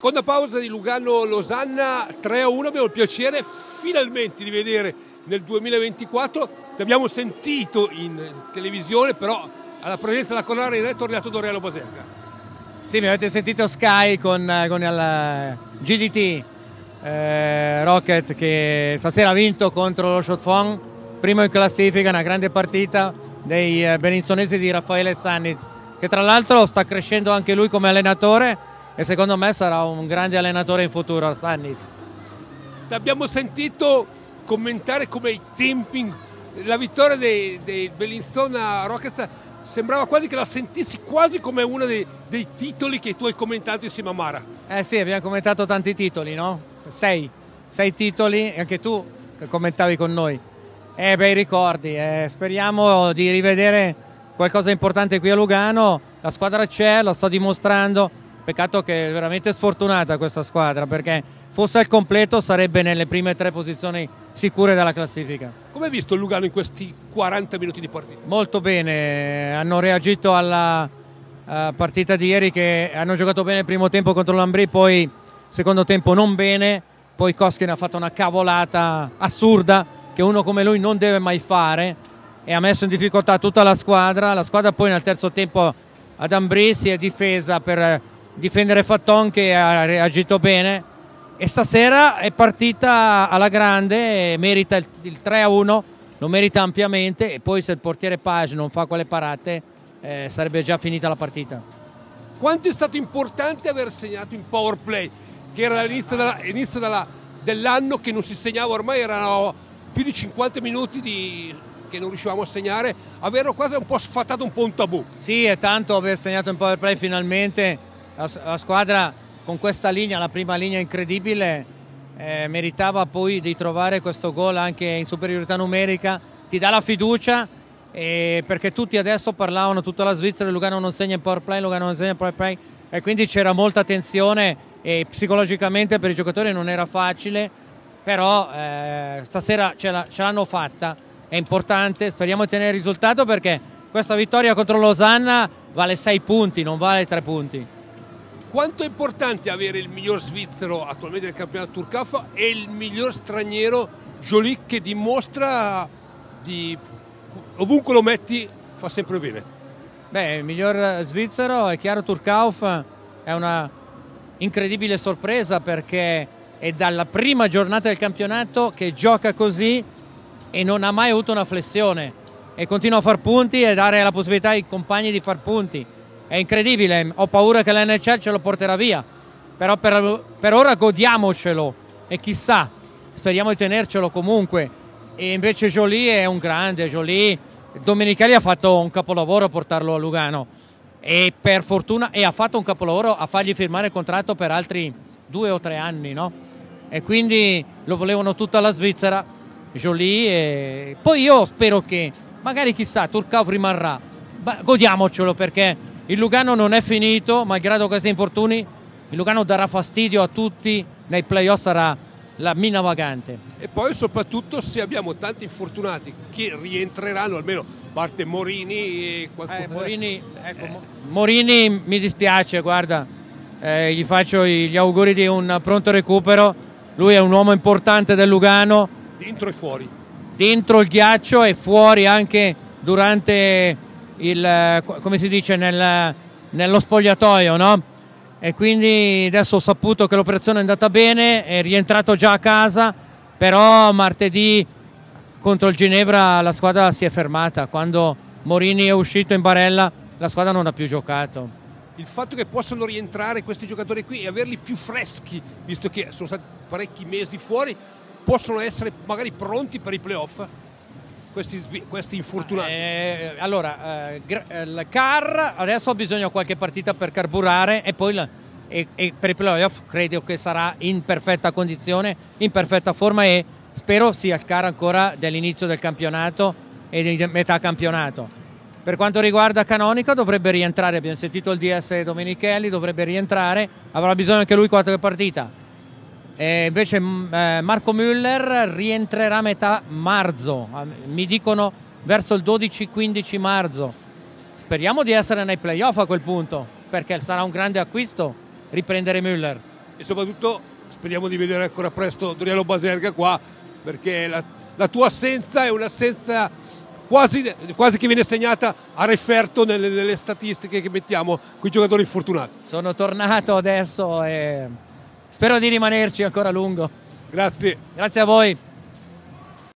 Seconda pausa di Lugano-Losanna 3-1, abbiamo il piacere finalmente di vedere nel 2024, ti abbiamo sentito in televisione, però alla presenza della Cornara è tornato Dorello Baselga. Sì, mi avete sentito Sky con il GDT Rocket che stasera ha vinto contro lo Chaux-de-Fonds, primo in classifica, una grande partita dei beninsonesi di Raffaele Sannitz, che tra l'altro sta crescendo anche lui come allenatore e secondo me sarà un grande allenatore in futuro, Sannitz. Ti abbiamo sentito commentare come i tempi, la vittoria dei Bellinzona Rockets sembrava quasi che la sentissi quasi come uno dei titoli che tu hai commentato insieme a Mara. Sì, abbiamo commentato tanti titoli, no? Sei titoli, anche tu che commentavi con noi. Bei ricordi, speriamo di rivedere qualcosa di importante qui a Lugano. La squadra c'è, lo sta dimostrando. Peccato che è veramente sfortunata questa squadra, perché fosse al completo sarebbe nelle prime 3 posizioni sicure della classifica. Come hai visto il Lugano in questi 40 minuti di partita? Molto bene, hanno reagito alla partita di ieri, che hanno giocato bene il primo tempo contro l'Ambri, poi secondo tempo non bene, poi Koskin ha fatto una cavolata assurda che uno come lui non deve mai fare e ha messo in difficoltà tutta la squadra poi nel terzo tempo ad Ambri si è difesa per difendere Fatton, che ha reagito bene, e stasera è partita alla grande, merita il 3-1, lo merita ampiamente, e poi se il portiere Page non fa quelle parate sarebbe già finita la partita. Quanto è stato importante aver segnato in power play, che era all'inizio dell'anno che non si segnava, ormai erano più di 50 minuti che non riuscivamo a segnare, averlo quasi un po' sfatato un po' un tabù. Sì, è tanto aver segnato in power play finalmente. La squadra con questa linea, la prima linea incredibile, meritava poi di trovare questo gol anche in superiorità numerica, ti dà la fiducia, perché tutti adesso parlavano, tutta la Svizzera, Lugano non segna in power play, Lugano non segna in power play, e quindi c'era molta tensione e psicologicamente per i giocatori non era facile, però stasera ce l'hanno fatta, è importante, speriamo di tenere il risultato, perché questa vittoria contro Losanna vale 6 punti, non vale 3 punti. Quanto è importante avere il miglior svizzero attualmente nel campionato Turcaf e il miglior straniero Joly, che dimostra di ovunque lo metti fa sempre bene. Beh, il miglior svizzero è chiaro, Turcauf è una incredibile sorpresa, perché è dalla prima giornata del campionato che gioca così e non ha mai avuto una flessione e continua a far punti e dare la possibilità ai compagni di far punti. È incredibile, ho paura che l'NHL ce lo porterà via, però per ora godiamocelo e chissà, speriamo di tenercelo comunque. E invece Joly è un grande, Joly Domenicali ha fatto un capolavoro a portarlo a Lugano, e per fortuna, e ha fatto un capolavoro a fargli firmare il contratto per altri 2 o 3 anni, no? E quindi lo volevano tutta la Svizzera, Joly, e poi io spero che magari chissà Turcauf rimarrà, godiamocelo, perché il Lugano non è finito, malgrado questi infortuni. Il Lugano darà fastidio a tutti, nei playoff sarà la mina vagante. E poi soprattutto se abbiamo tanti infortunati che rientreranno, almeno a parte Morini e Morini mi dispiace, guarda, gli faccio gli auguri di un pronto recupero. Lui è un uomo importante del Lugano, dentro e fuori, dentro il ghiaccio e fuori anche durante come si dice, nello spogliatoio, no? E quindi adesso ho saputo che l'operazione è andata bene, è rientrato già a casa, però martedì contro il Ginevra la squadra si è fermata. Quando Morini è uscito in barella la squadra non ha più giocato. Il fatto che possano rientrare questi giocatori qui e averli più freschi, visto che sono stati parecchi mesi fuori, possono essere magari pronti per i playoff? Questi infortunati. Il Car adesso ha bisogno di qualche partita per carburare, e poi per i playoff credo che sarà in perfetta condizione, in perfetta forma, e spero sia il Car ancora dell'inizio del campionato e di metà campionato. Per quanto riguarda Canonica dovrebbe rientrare, abbiamo sentito il DS Domenichelli, dovrebbe rientrare, avrà bisogno anche lui di qualche partita. E invece Marco Müller rientrerà a metà marzo, mi dicono verso il 12-15 marzo. Speriamo di essere nei playoff a quel punto, perché sarà un grande acquisto riprendere Müller. e soprattutto speriamo di vedere ancora presto Doriano Baselga qua, perché la tua assenza è un'assenza quasi che viene segnata a referto nelle statistiche che mettiamo con i giocatori infortunati. Sono tornato adesso e spero di rimanerci ancora a lungo. Grazie. Grazie a voi.